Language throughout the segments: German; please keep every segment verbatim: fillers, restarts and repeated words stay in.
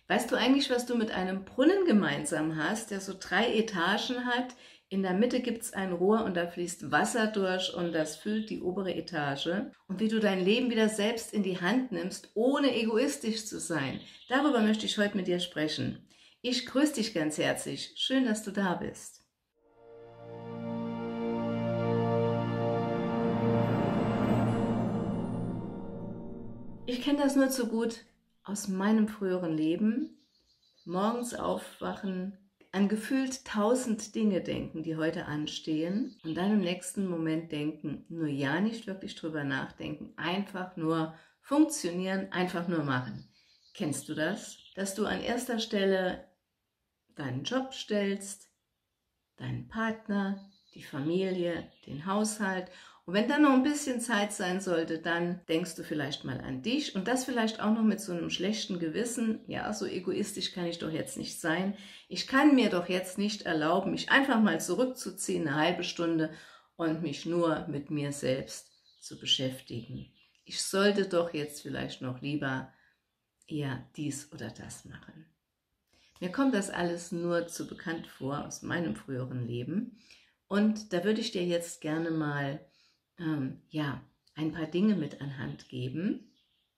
Weißt du eigentlich, was du mit einem Brunnen gemeinsam hast, der so drei Etagen hat? In der Mitte gibt es ein Rohr und da fließt Wasser durch und das füllt die obere Etage. Und wie du dein Leben wieder selbst in die Hand nimmst, ohne egoistisch zu sein, darüber möchte ich heute mit dir sprechen. Ich grüße dich ganz herzlich. Schön, dass du da bist. Ich kenne das nur zu gut aus meinem früheren Leben. Morgens aufwachen, an gefühlt tausend Dinge denken, die heute anstehen, und dann im nächsten Moment denken, nur ja nicht wirklich drüber nachdenken, einfach nur funktionieren, einfach nur machen. Kennst du das? Dass du an erster Stelle deinen Job stellst, deinen Partner, die Familie, den Haushalt. Und wenn dann noch ein bisschen Zeit sein sollte, dann denkst du vielleicht mal an dich und das vielleicht auch noch mit so einem schlechten Gewissen. Ja, so egoistisch kann ich doch jetzt nicht sein. Ich kann mir doch jetzt nicht erlauben, mich einfach mal zurückzuziehen, eine halbe Stunde und mich nur mit mir selbst zu beschäftigen. Ich sollte doch jetzt vielleicht noch lieber eher dies oder das machen. Mir kommt das alles nur zu bekannt vor aus meinem früheren Leben und da würde ich dir jetzt gerne mal ähm, ja, ein paar Dinge mit an Hand geben,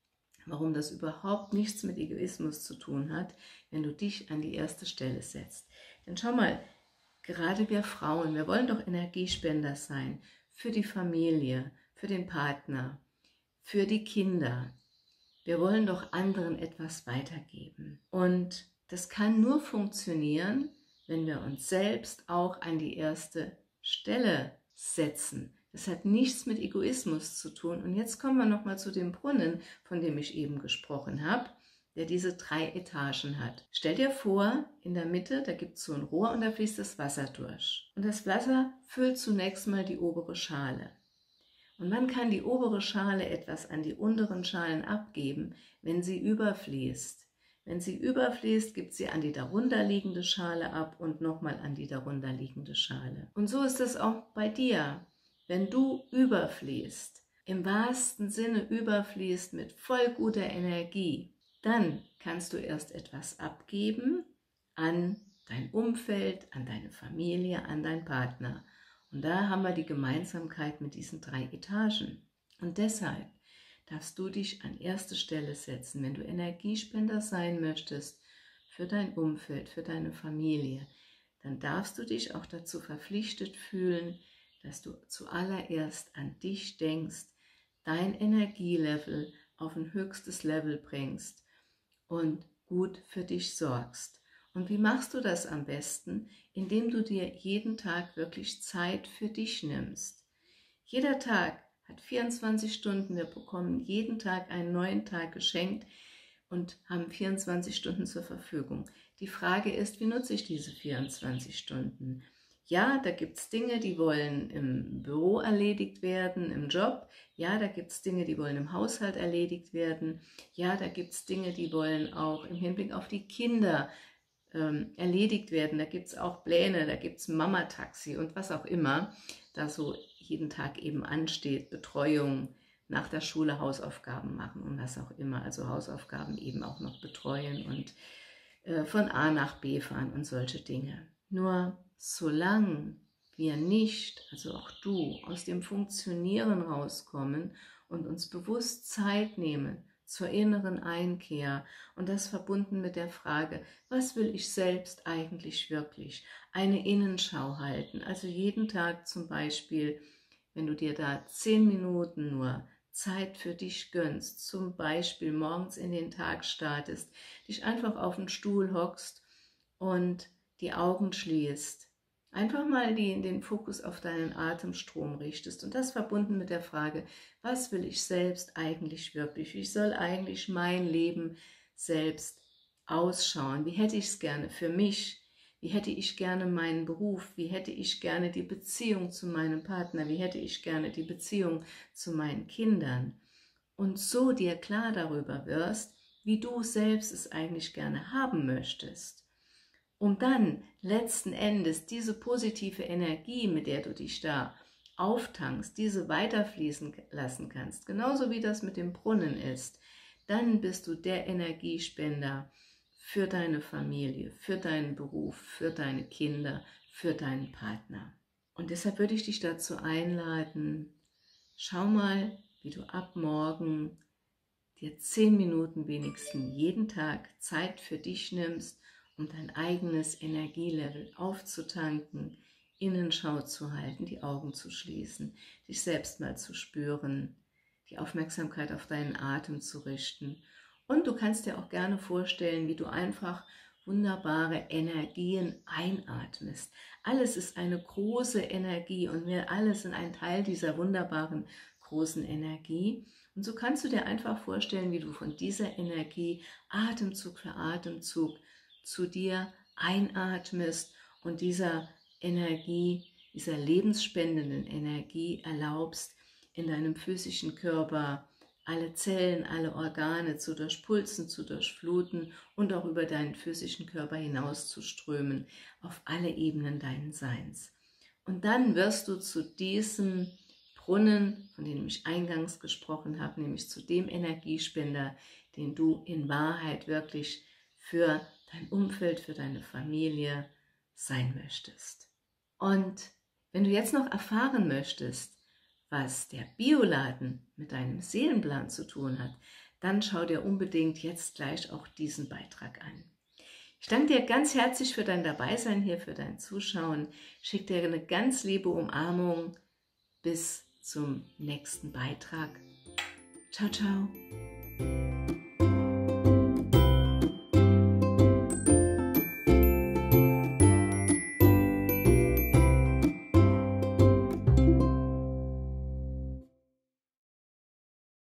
warum das überhaupt nichts mit Egoismus zu tun hat, wenn du dich an die erste Stelle setzt. Denn schau mal, gerade wir Frauen, wir wollen doch Energiespender sein für die Familie, für den Partner, für die Kinder. Wir wollen doch anderen etwas weitergeben. Und das kann nur funktionieren, wenn wir uns selbst auch an die erste Stelle setzen. Das hat nichts mit Egoismus zu tun. Und jetzt kommen wir nochmal zu dem Brunnen, von dem ich eben gesprochen habe, der diese drei Etagen hat. Stell dir vor, in der Mitte, da gibt es so ein Rohr und da fließt das Wasser durch. Und das Wasser füllt zunächst mal die obere Schale. Und man kann die obere Schale etwas an die unteren Schalen abgeben, wenn sie überfließt. Wenn sie überfließt, gibt sie an die darunterliegende Schale ab und nochmal an die darunterliegende Schale. Und so ist es auch bei dir. Wenn du überfließt, im wahrsten Sinne überfließt mit voll guter Energie, dann kannst du erst etwas abgeben an dein Umfeld, an deine Familie, an deinen Partner. Und da haben wir die Gemeinsamkeit mit diesen drei Etagen. Und deshalb darfst du dich an erste Stelle setzen, wenn du Energiespender sein möchtest für dein Umfeld, für deine Familie. Dann darfst du dich auch dazu verpflichtet fühlen, dass du zuallererst an dich denkst, dein Energielevel auf ein höchstes Level bringst und gut für dich sorgst. Und wie machst du das am besten? Indem du dir jeden Tag wirklich Zeit für dich nimmst. Jeder Tag hat vierundzwanzig Stunden, wir bekommen jeden Tag einen neuen Tag geschenkt und haben vierundzwanzig Stunden zur Verfügung. Die Frage ist, wie nutze ich diese vierundzwanzig Stunden? Ja, da gibt es Dinge, die wollen im Büro erledigt werden, im Job. Ja, da gibt es Dinge, die wollen im Haushalt erledigt werden. Ja, da gibt es Dinge, die wollen auch im Hinblick auf die Kinder ähm, erledigt werden. Da gibt es auch Pläne, da gibt es Mama-Taxi und was auch immer da so jeden Tag eben ansteht. Betreuung, nach der Schule Hausaufgaben machen und was auch immer. Also Hausaufgaben eben auch noch betreuen und äh, von A nach B fahren und solche Dinge. Nur solange wir nicht, also auch du, aus dem Funktionieren rauskommen und uns bewusst Zeit nehmen zur inneren Einkehr und das verbunden mit der Frage, was will ich selbst eigentlich wirklich? Eine Innenschau halten, also jeden Tag zum Beispiel, wenn du dir da zehn Minuten nur Zeit für dich gönnst, zum Beispiel morgens in den Tag startest, dich einfach auf den Stuhl hockst und die Augen schließt, einfach mal die, den Fokus auf deinen Atemstrom richtest und das verbunden mit der Frage, was will ich selbst eigentlich wirklich? Wie soll eigentlich mein Leben selbst ausschauen? Wie hätte ich es gerne für mich? Wie hätte ich gerne meinen Beruf? Wie hätte ich gerne die Beziehung zu meinem Partner? Wie hätte ich gerne die Beziehung zu meinen Kindern? Und so dir klar darüber wirst, wie du selbst es eigentlich gerne haben möchtest. Um dann letzten Endes diese positive Energie, mit der du dich da auftankst, diese weiterfließen lassen kannst, genauso wie das mit dem Brunnen ist, dann bist du der Energiespender für deine Familie, für deinen Beruf, für deine Kinder, für deinen Partner. Und deshalb würde ich dich dazu einladen, schau mal, wie du ab morgen dir zehn Minuten wenigstens jeden Tag Zeit für dich nimmst, um dein eigenes Energielevel aufzutanken, Innenschau zu halten, die Augen zu schließen, dich selbst mal zu spüren, die Aufmerksamkeit auf deinen Atem zu richten. Und du kannst dir auch gerne vorstellen, wie du einfach wunderbare Energien einatmest. Alles ist eine große Energie und wir alle sind ein Teil dieser wunderbaren großen Energie. Und so kannst du dir einfach vorstellen, wie du von dieser Energie Atemzug für Atemzug zu dir einatmest und dieser Energie, dieser lebensspendenden Energie erlaubst, in deinem physischen Körper alle Zellen, alle Organe zu durchpulsen, zu durchfluten und auch über deinen physischen Körper hinaus zu strömen, auf alle Ebenen deines Seins. Und dann wirst du zu diesem Brunnen, von dem ich eingangs gesprochen habe, nämlich zu dem Energiespender, den du in Wahrheit wirklich für dein Umfeld, für deine Familie sein möchtest. Und wenn du jetzt noch erfahren möchtest, was der Bioladen mit deinem Seelenplan zu tun hat, dann schau dir unbedingt jetzt gleich auch diesen Beitrag an. Ich danke dir ganz herzlich für dein Dabeisein hier, für dein Zuschauen. Ich schicke dir eine ganz liebe Umarmung. Bis zum nächsten Beitrag. Ciao, ciao.